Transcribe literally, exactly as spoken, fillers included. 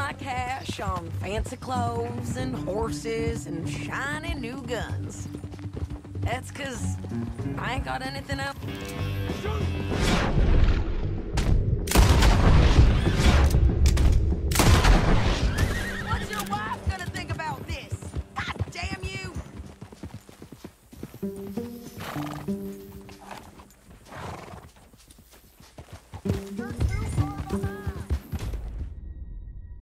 my cash on fancy clothes and horses and shiny new guns. That's 'cause I ain't got anything else.